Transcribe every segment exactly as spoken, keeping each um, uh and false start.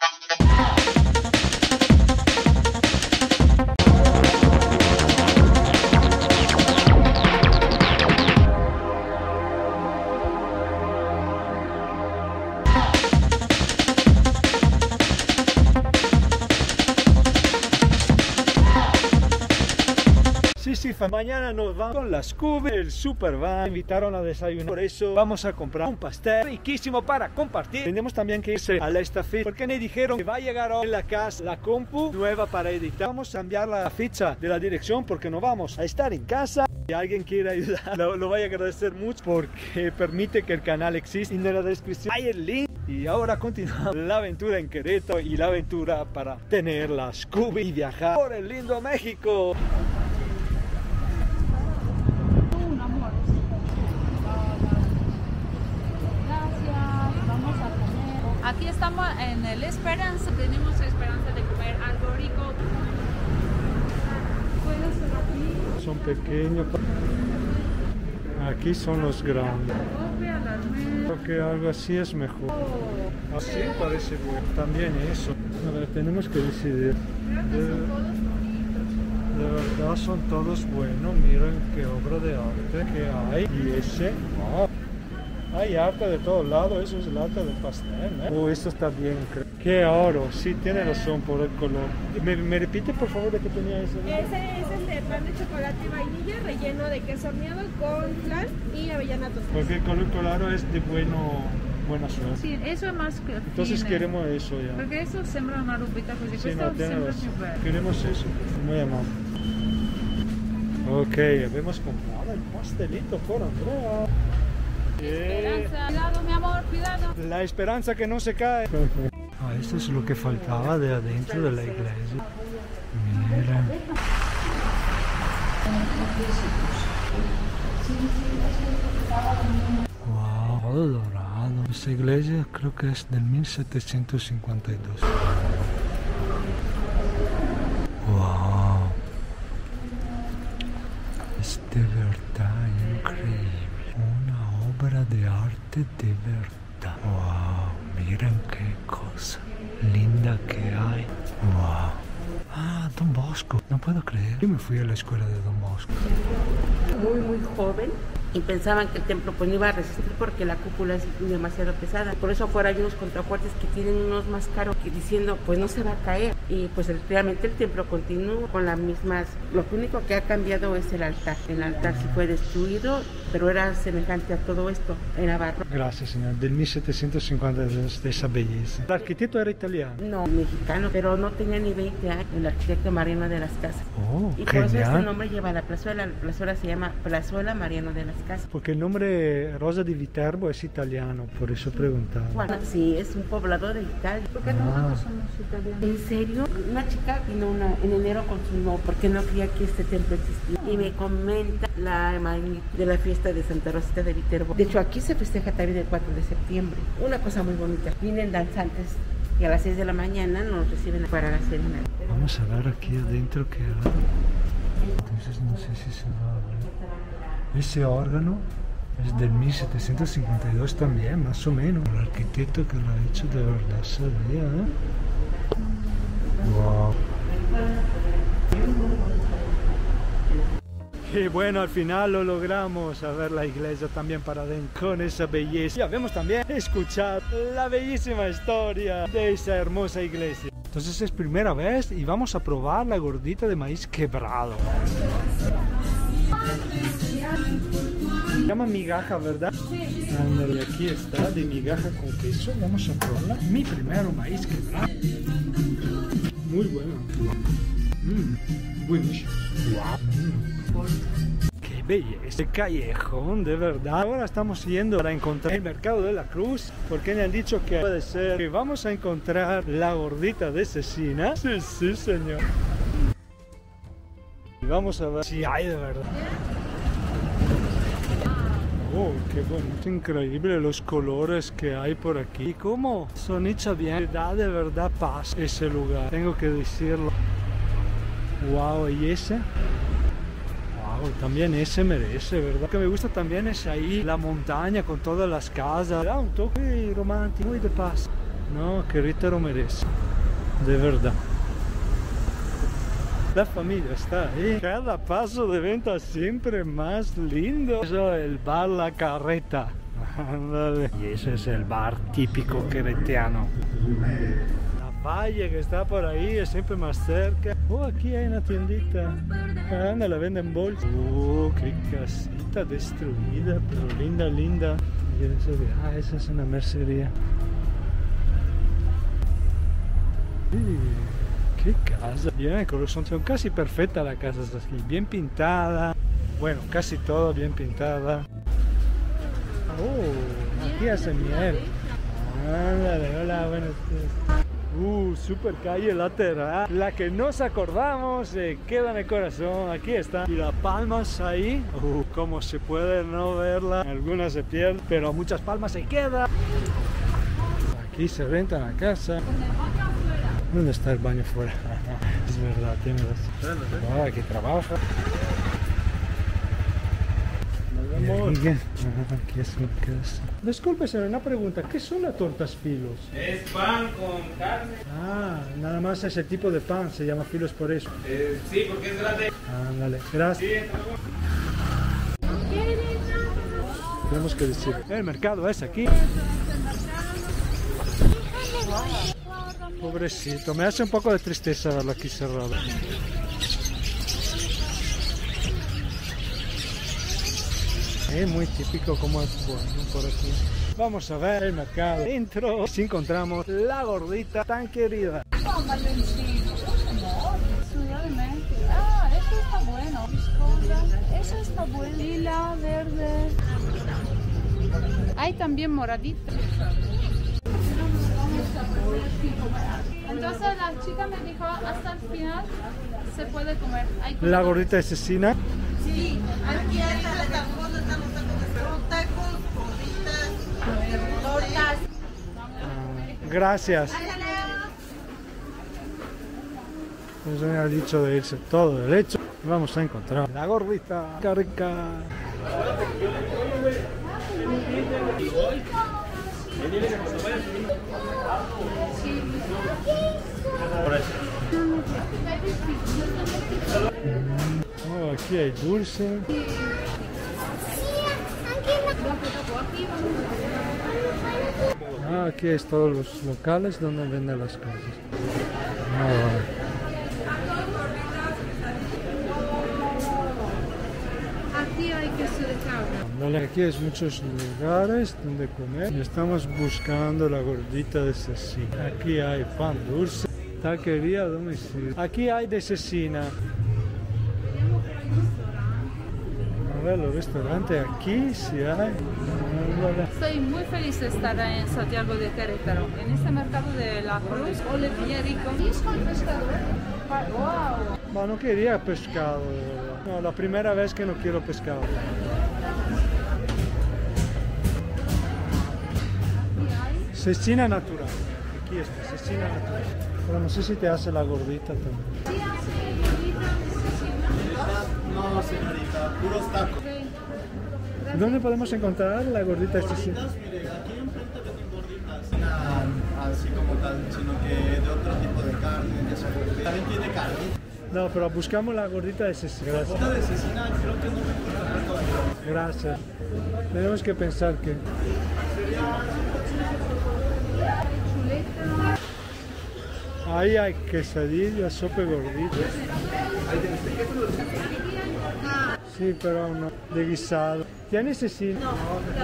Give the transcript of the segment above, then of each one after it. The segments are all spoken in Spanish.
Sí, sí, mañana nos vamos con las Scooby, el super van, me invitaron a desayunar, por eso vamos a comprar un pastel riquísimo para compartir. Tenemos también que irse a la estafeta, porque me dijeron que va a llegar hoy en la casa la compu nueva para editar. Vamos a cambiar la ficha de la dirección porque no vamos a estar en casa. Si alguien quiere ayudar, lo, lo voy a agradecer mucho porque permite que el canal exista. En la descripción hay el link. Y ahora continuamos la aventura en Querétaro y la aventura para tener la Scooby y viajar por el lindo México. Aquí estamos en el Esperanza, tenemos esperanza de comer algo rico. Son pequeños, aquí son los grandes. Creo que algo así es mejor. Así parece bueno. También eso. A ver, tenemos que decidir. De, de verdad son todos buenos. Miren qué obra de arte que hay. Y ese, wow. Hay arte de todos lados, eso es el arte del pastel, ¿eh? Oh, esto está bien, creo. Qué oro, sí, tiene razón por el color. ¿Me, me repite por favor de qué tenía ese? Ese es el de pan de chocolate y vainilla, relleno de queso horneado con flan y avellana tostada. Porque el color claro es de bueno, buena suerte. Sí, eso es más que Entonces fine. Queremos eso ya. Porque eso sembra una rubita così, Sí, questo no, tiene sembra razón. più verde. Queremos eso, muy amable. Ok, habemos comprado el pastelito por Andrea. Esperanza, cuidado mi amor, cuidado. La esperanza que no se cae. Ah, esto es lo que faltaba de adentro de la iglesia. Mira. Wow, todo dorado. Esta iglesia creo que es del mil setecientos cincuenta y dos. Wow. Es de verdad increíble. Una obra de arte de verdad. Wow, miren qué cosa linda que hay. Wow. Ah, Don Bosco. No puedo creer. Yo me fui a la escuela de Don Bosco. Muy, muy joven. Y pensaban que el templo pues no iba a resistir porque la cúpula es demasiado pesada. Por eso afuera hay unos contrafuertes que tienen unos más caros que diciendo pues no se va a caer. Y pues realmente el templo continúa con las mismas. Lo único que ha cambiado es el altar. El altar sí fue destruido, pero era semejante a todo esto. Era barro. Gracias, señor. Del mil setecientos cincuenta y dos, de esa belleza. El arquitecto era italiano. No, mexicano, pero no tenía ni veinte años. El arquitecto Mariano de las Casas. Oh, y por eso genial. este nombre lleva la plazuela. La plazuela se llama Plazuela Mariano de las Casas. Porque el nombre Rosa di Viterbo es italiano, por eso preguntaba. Bueno, sí, es un poblador de Italia. Porque Ah. nosotros somos italianos. ¿En serio? Una chica vino una, en enero con su no, porque no creía que este templo existía. Y me comenta la magnitud de la fiesta de Santa Rosita de Viterbo. De hecho, aquí se festeja también el cuatro de septiembre. Una cosa muy bonita. Vienen danzantes y a las seis de la mañana nos reciben para la cena. Vamos a ver aquí adentro qué hay. Entonces no sé si se va a ver. Ese órgano es del mil setecientos cincuenta y dos también, más o menos. El arquitecto que lo ha hecho de verdad sabía, ¿eh? Wow. Y bueno, al final lo logramos, a ver la iglesia también para adentro con esa belleza. Ya vemos también escuchar la bellísima historia de esa hermosa iglesia. Entonces es primera vez y vamos a probar la gordita de maíz quebrado. Se llama migaja, ¿verdad? Sí. Ándale, aquí está, de migaja con queso. Vamos a probarla. Mi primero maíz quebrado. Muy bueno. Mmm, buenísimo. Wow. Mm. Qué belleza. Este callejón, de verdad. Ahora estamos yendo para encontrar el mercado de la Cruz. Porque me han dicho que puede ser que vamos a encontrar la gordita de cecina. Sí, sí, señor. Y vamos a ver si hay de verdad. Oh, qué bueno, es increíble los colores que hay por aquí. ¿Cómo? Son hechas bien, da de verdad paz ese lugar, tengo que decirlo. Wow, y ese. Wow, también ese merece, ¿verdad? Lo que me gusta también es ahí la montaña con todas las casas. Da un toque romántico y de paz. No, que Rita lo merece. De verdad. La familia está ahí. Cada paso de venta siempre más lindo. Eso es el bar La Carreta. Ándale. Y ese es el bar típico queretiano. La valle que está por ahí es siempre más cerca. Oh, aquí hay una tiendita. Anda, la venden bolsas. Oh, qué casita destruida, pero linda, linda. Y eso de, ah, esa es una mercería. Sí. ¡Qué casa! Bien, son casi perfecta la casa, es así, bien pintada. Bueno, casi todo bien pintada. Oh, aquí hacen miel. Ándale, hola, buenos días. Uh, super calle lateral. La que nos acordamos se queda en el corazón. Aquí está. Y las palmas ahí. Uh, como se puede no verla. Algunas se pierden, pero muchas palmas se quedan. Aquí se renta la casa. ¿Dónde está el baño fuera? Es verdad, tiene razón. Ah, aquí trabaja. Nos vemos. Aquí, aquí es mi casa. Disculpe, señor, una pregunta. ¿Qué son las tortas filos? Es pan con carne. Ah, nada más ese tipo de pan. Se llama filos por eso. Eh, sí, porque es grande. Ándale, gracias. Sí, tenemos que decir. El mercado es aquí. Pobrecito, me hace un poco de tristeza verlo aquí cerrado. Es muy típico como es bueno por aquí. Vamos a ver el mercado. Dentro si encontramos la gordita tan querida. Ah, esto está bueno. Eso está bueno. Lila, verde. Hay también moradita. Entonces la chica me dijo hasta el final se puede comer. Hay la gordita de cecina. Sí, aquí hay plataformas, estamos con tacos, gorditas, tortas. Ah, gracias. Pues me ha dicho de irse todo derecho. Vamos a encontrar la gordita carrica. Oh, aquí hay dulce. Ah, aquí es todos los locales donde venden las cosas. Oh. Aquí hay queso de cabra. Aquí hay muchos lugares donde comer. Estamos buscando la gordita de cecina. Aquí hay pan dulce, taquería a domicilio. Aquí hay de cecina. A ver, los restaurantes aquí sí hay. Estoy muy feliz de estar en Santiago de Querétaro, en este mercado de la Cruz, Oliverico. Wow. No, no quería pescado. No, la primera vez que no quiero pescado. Cecina natural. Aquí está, cecina natural. Pero no sé si te hace la gordita también. Sí, hace gordita de cecina. no, señorita, puros tacos. ¿Dónde podemos encontrar la gordita de cecina? Gorditas, mire, aquí enfrente venden gorditas. No, así como tal, sino que de otro tipo de carne, de esa gordita. También tiene carne. No, pero buscamos la gordita de cecina. La gordita de cecina creo que no me encuentro todavía. Gracias. Tenemos que pensar que... Ahí hay quesadillas, sopa gordita. Sí, pero no, de guisado. ¿Tiene cecina? No,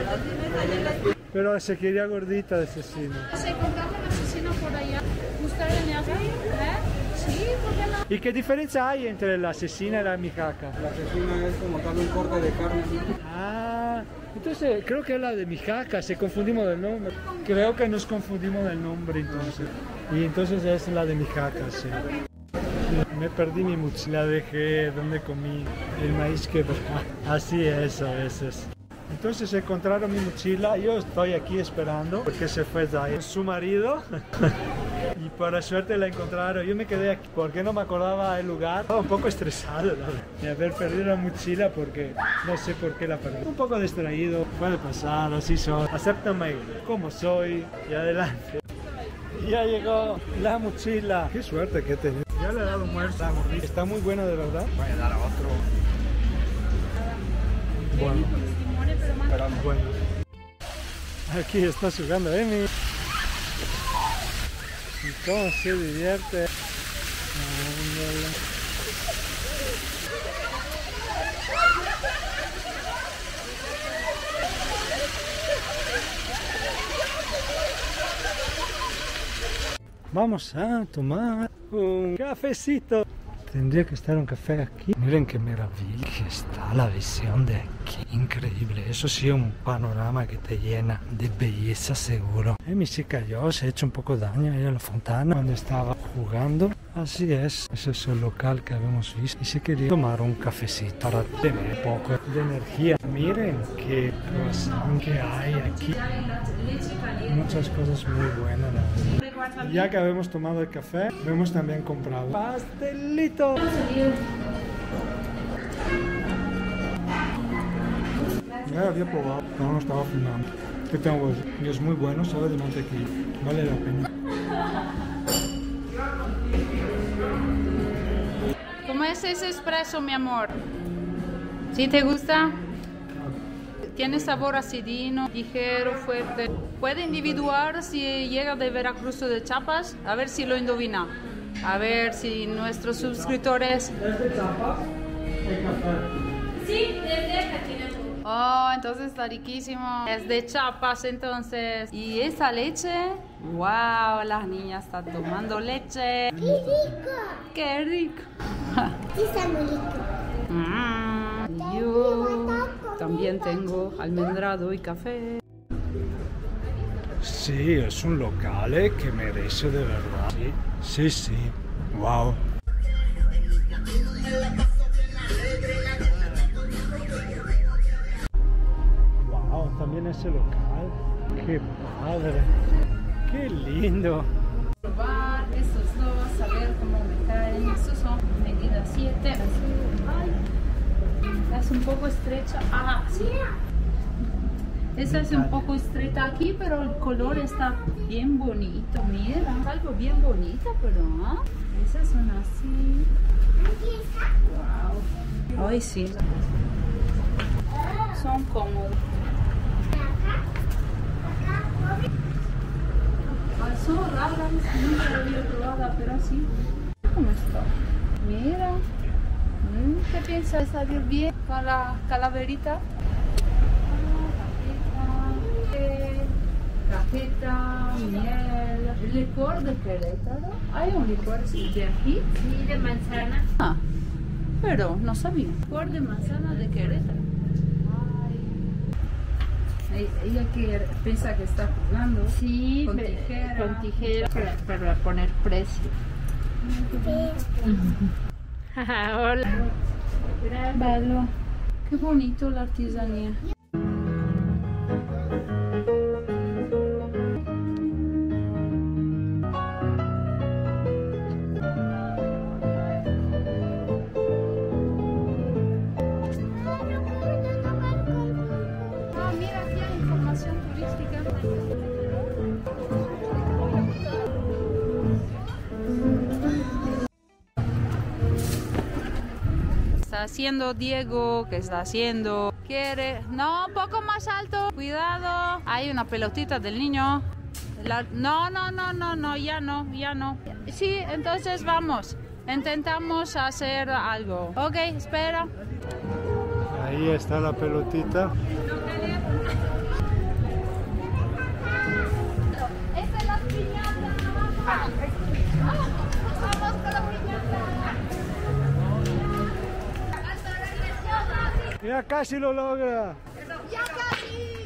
pero se quería gordita de cecina. Se encontraba la cecina por allá. ¿Ustedes me hacen? ¿Eh? Sí, ¿por qué no? ¿Y qué diferencia hay entre la cecina y la mijaca? La cecina es como tal un corte de carne. Ah, entonces creo que es la de mijaca, se confundimos del nombre. Creo que nos confundimos del nombre entonces. Y entonces es la de mijaca, sí. Me perdí mi mochila, dejé donde comí el maíz que... Así es a veces. Entonces encontraron mi mochila, yo estoy aquí esperando porque se fue de ahí su marido y por suerte la encontraron. Yo me quedé aquí porque no me acordaba el lugar, estaba un poco estresado de haber perdido la mochila porque no sé por qué la perdí. Un poco distraído, puede pasar, así soy. Acéptame como soy y adelante. Ya llegó la mochila. Qué suerte que tenés. Ya le he dado muerta. Está muy bueno, de verdad. Voy a dar a otro. Bueno. Pero bueno. Aquí está jugando Emi. Y cómo se divierte. Vamos a tomar un cafecito. Tendría que estar un café aquí. Miren qué maravilla que está la visión de aquí. Increíble. Eso sí, un panorama que te llena de belleza seguro. Emi se cayó, se ha hecho un poco daño ahí en la fontana cuando estaba jugando. Así es. Ese es el local que habíamos visto. Y se quería tomar un cafecito para tener un poco de energía. Miren qué croissant que hay aquí. Muchas cosas muy buenas. Ya que habíamos tomado el café, hemos también comprado pastelito. Ya había probado, pero no estaba filmando. ¿Qué tengo? Y es muy bueno, sabe de mantequilla. Vale la pena. ¿Cómo es ese espresso, mi amor? ¿Sí te gusta? Tiene sabor acidino, ligero, fuerte. Puede individuar si llega de Veracruz o de Chiapas. A ver si lo endivina. A ver si nuestros suscriptores... ¿Es de Chiapas? ¿El café? Sí, desde acá tiene. Oh, entonces está riquísimo. Es de Chiapas, entonces. ¿Y esa leche? Wow, las niñas están tomando leche. ¡Qué rico! ¡Qué rico! Sí, está muy rico. Mm, yo también tengo almendrado y café. Sí, es un local eh, que merece de verdad. Sí, sí, sí. Wow. Wow, también ese local. Qué padre. Qué lindo. Probar estos dos, a ver cómo me caen. Estos son medida siete. Ay, es un poco estrecha. Ah, sí. Esta es un poco estrecha aquí, pero el color está bien bonito. Mira, es algo bien bonito, pero ¿ah? Esas son así. Wow. Ay, sí. Son cómodos. Ay, son raras, nunca lo había probado, pero así. ¿Cómo está? Mira. ¿Qué piensas? ¿Salir bien con la calaverita? Cajeta, miel, licor de Querétaro. ¿Hay un licor de aquí? Sí, de manzana. Ah, pero no sabía. Licor de manzana de Querétaro. Ay. Ella que piensa que está jugando. Sí, con tijera. Con tijera. Para, para poner precio. Hola. Bello. Qué bonito la artesanía. Está haciendo Diego, ¿qué está haciendo? Quiere, no, un poco más alto, cuidado. Hay una pelotita del niño. La... no, no, no, no, no, ya no, ya no. Sí, entonces vamos, intentamos hacer algo. Ok, espera. Ahí está la pelotita. Esta es la piñata. Vamos con la piñata. Ya casi lo logra. Ya casi,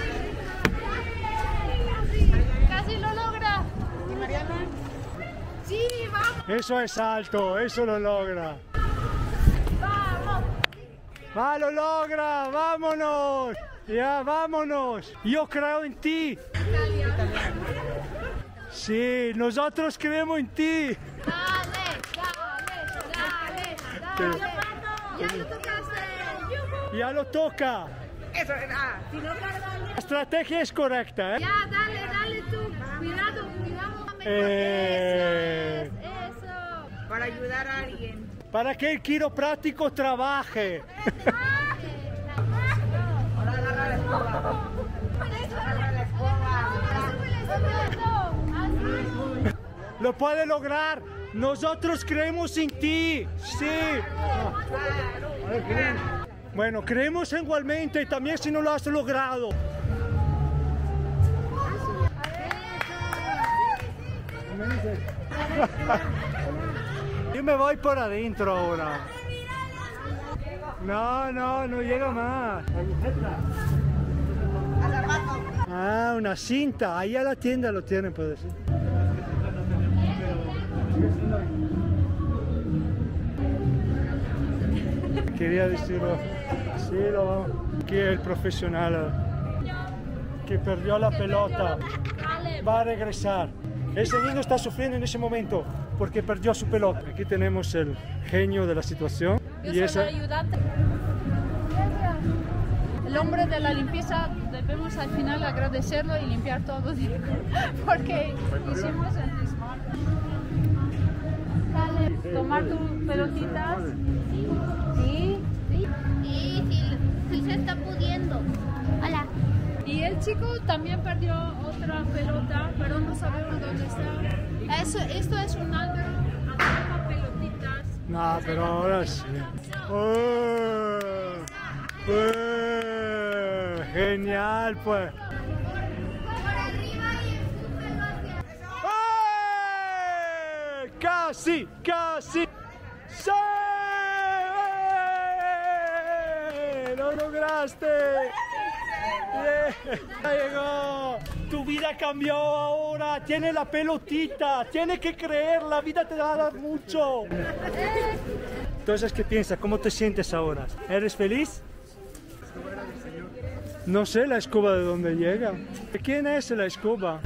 casi. Casi lo logra. ¿Y Mariana? Sí, vamos. Eso es alto, eso lo logra. Vamos. Va, lo logra, vámonos. Ya, vámonos. Yo creo en ti. Sí, nosotros creemos en ti. Dale, dale, dale, dale. Ya lo tocaste. Ya lo toca. Eso, ah, si no carga La estrategia es correcta, ¿eh? Ya, dale, dale tú. Cuidado, cuidado. Eh, Eso. Para ayudar a alguien. para que el quiropráctico trabaje. Ahora agarra la escoba. Agarra la escoba. Lo puede lograr. Nosotros creemos en ti. Sí. Bueno, creemos igualmente y también si no lo has logrado. Yo me voy por adentro ahora. No, no, no llega más. Ah, una cinta. Ahí a la tienda lo tienen, puede ser. Quería decirlo. Sí, lo vamos. Aquí el profesional que perdió la pelota va a regresar. Ese niño está sufriendo en ese momento porque perdió su pelota. Aquí tenemos el genio de la situación. Yo y soy esa... la ayudante. El hombre de la limpieza debemos al final agradecerlo y limpiar todo porque hicimos el desmadre. Dale, tomar tus pelotitas. Sí, sí. Sí, sí, sí se está pudiendo. Hola. Y el chico también perdió otra pelota, pero no sabemos dónde está. Eso, esto es un Álvaro, atrapa pelotitas. No, pero ahora sí. ¡Oh! ¡Oh! Genial, pues. Por arriba y empújalo hacia... ¡Eh! Casi, casi. ¡Sí! ¡Lo lograste! ¡Bien! ¡Ya llegó! Tu vida cambió ahora. Tienes la pelotita. Tienes que creer. La vida te va a dar mucho. Entonces, ¿qué piensas? ¿Cómo te sientes ahora? ¿Eres feliz? No sé la escoba de dónde llega. ¿De quién es la escoba?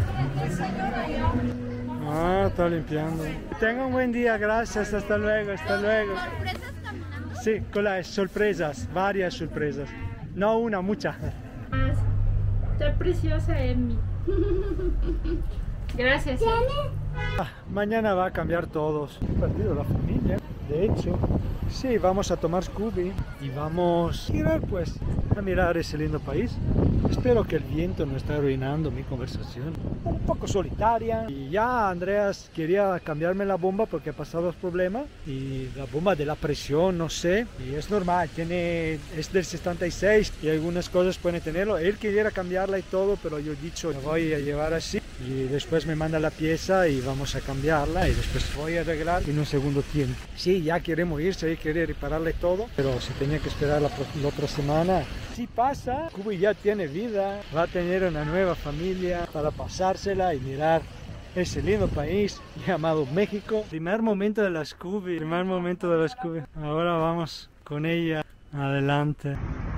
Ah, está limpiando. Tenga un buen día, gracias. Hasta luego, hasta luego. Sorpresas caminando. Sí, con las sorpresas, varias sorpresas. No una, muchas. Está preciosa, Emmy. Gracias. Ah, mañana va a cambiar todos. He perdido la familia, de hecho. Sí, vamos a tomar Scooby y vamos a ir pues a mirar ese lindo país. Espero que el viento no esté arruinando mi conversación. Un poco solitaria. Y ya Andreas quería cambiarme la bomba porque ha pasado problemas. Y la bomba de la presión, no sé. Y es normal, tiene, es del setenta y seis y algunas cosas pueden tenerlo. Él quería cambiarla y todo, pero yo he dicho, la voy a llevar así. Y después me manda la pieza y vamos a cambiarla y después voy a arreglar en un segundo tiempo. Sí, ya queremos irse y querer repararle todo, pero si tenía que esperar la, la otra semana. Si pasa, Scooby ya tiene vida, va a tener una nueva familia para pasársela y mirar ese lindo país llamado México. Primer momento de la Scooby, primer momento de la Scooby. Ahora vamos con ella adelante.